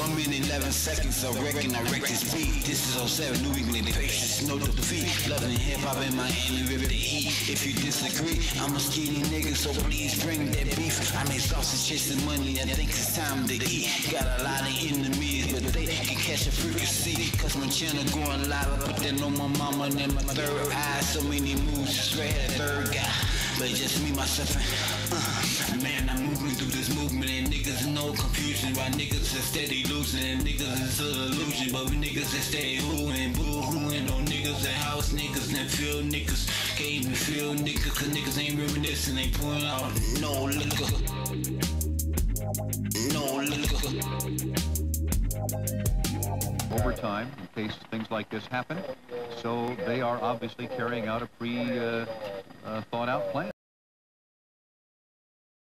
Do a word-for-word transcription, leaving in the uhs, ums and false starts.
one minute, eleven seconds, I reckon I wrecked his beat. This is oh seven, New England, patience, no defeat. Loving hip-hop in Miami, river to eat. If you disagree, I'm a skinny nigga, so please bring that beef. I make sausage, chasing money, I think it's time to eat. Got a lot of enemies, but they can catch a frequency. Cause my channel going live, I put that on my mama and my third eye. So many moves, just right at third guy. But just me, myself, and uh, man, I'm moving through this movement, and niggas no confusion. Why niggas are steady losing, and niggas is an illusion. But we niggas that stay hooing, boo-hooing on niggas and house niggas and field niggas. Can't even feel niggas, cause niggas ain't reminiscing, ain't pouring out no liquor. No liquor. Over time, in case things like this happen, so they are obviously carrying out a pre uh, uh, thought out plan.